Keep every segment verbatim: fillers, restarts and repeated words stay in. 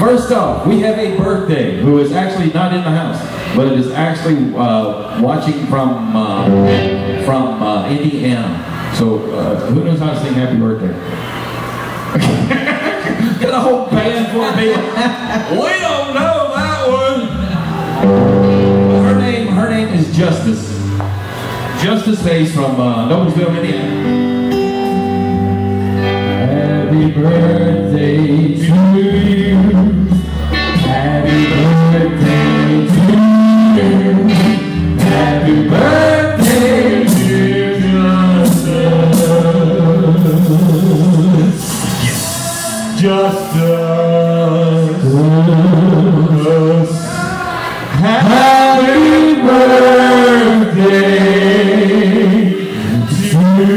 First off, we have a birthday who is actually not in the house, but it is actually uh, watching from uh, from uh, Indiana. So uh, who knows how to sing Happy Birthday? Get a whole band for me. We don't know that one. Her name, her name is Justice. Justice Mace from uh, Noblesville, Indiana. Happy birthday to you. Happy birthday to you. Happy birthday to Justice. Justice. Happy birthday to you.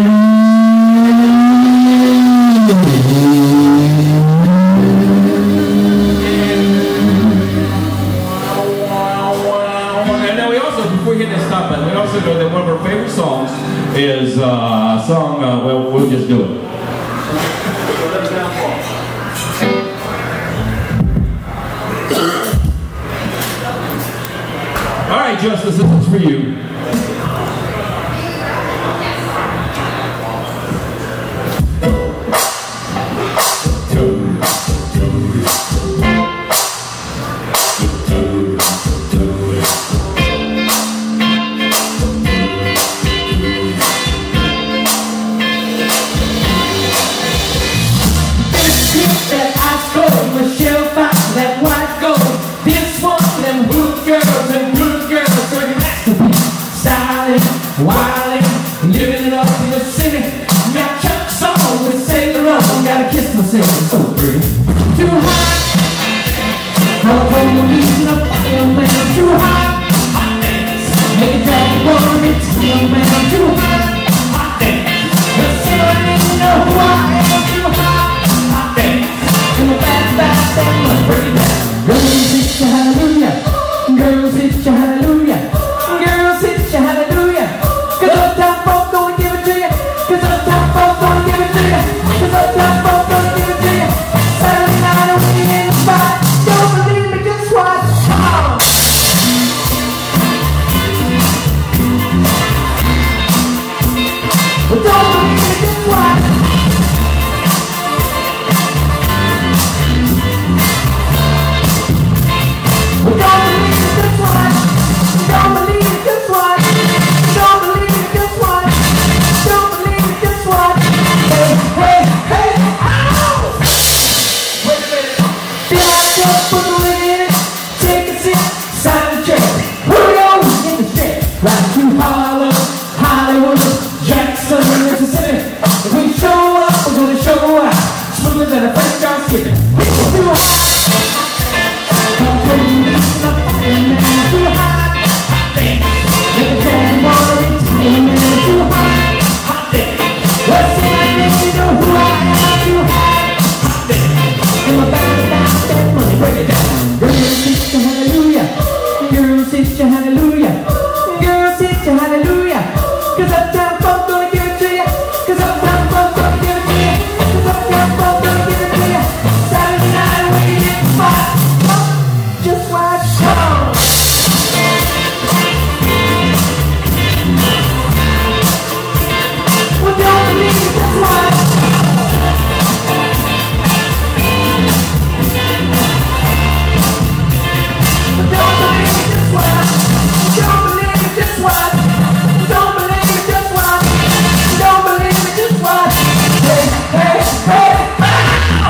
Before we hit that stop button, we also know that one of our favorite songs is uh, a song, uh, well, we'll just do it. All right, Justice, this is for you. Wildin', living it up in the city. Got chucks on with Sailor on. Gotta kiss myself, it's so pretty. Too hot. Call the police and a fireman. Too hot. Hot dance. Make it drag one, it's real man. Too hot. Hot dance. The sailor didn't know who I am. Too hot. Hot dance. In the back, back, back, let's break it down. Girls, hit your hallelujah. Girls, hit your hallelujah. Girls, hit your hallelujah. Cause uptown folks gonna give it to you. Cause uptown folks gonna give it to you. Cause uptown folks gonna give it to you. Saturday night when we in the spot. Don't believe me, just watch. Come on. Well, don't believe me, just watch. Well, don't believe me, just watch. Don't believe me, just watch. Don't believe me, just watch. Don't believe me, just watch. Hey, hey, hey, ow! Wait a minute. Feel like just put the lid in it. Take a sip, sign the check. Here we go in the street. Right to Harlem, Hollywood, Jackson, Mississippi. If we show up, we're gonna show out. Smoother than a French car skipping. It's too hot. Come to me, listen up, fireman. Too hot. Hot dance. Make a damn water, it's amen. Too hot. Hot dance. Let's see, I think you know who I am. Too hot. Hot dance. In my band, down, that money, break it down. Girls, hit your hallelujah. Girls, hit your hallelujah. Girls, hit your hallelujah. Cause uptown folks gonna give it to you. Cause uptown folks gonna give it to you. Cause uptown folks gonna give it to you. Saturday night when you hit the spot. Oh, just watch. Come on. Well, don't believe me, just watch. Well, don't believe me, just watch. Don't believe me, just watch. Don't believe me, just watch. Don't believe me, just watch. Hey, hey, hey, ow!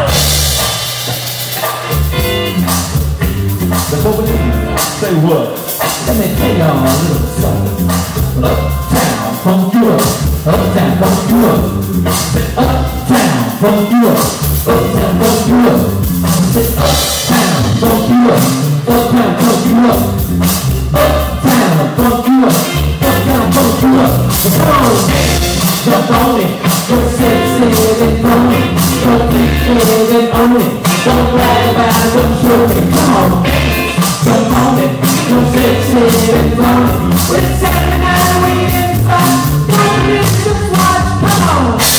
Before we say what? Let me tell y'all a little something. Uptown, funk you up. Uptown, funk you up. Uptown, funk you up. Uptown, funk you up. Uptown, funk you up. Uptown, funk you up. Uptown, funk you up. Uptown, funk you up. Come on, jump on it. Go sexy and own it. Go freaky and own it. Don't brag about it, don't show it. Come on, jump on it. Go sexy and own it. It's Saturday night, we in the spot. Don't believe me, just watch. Come on.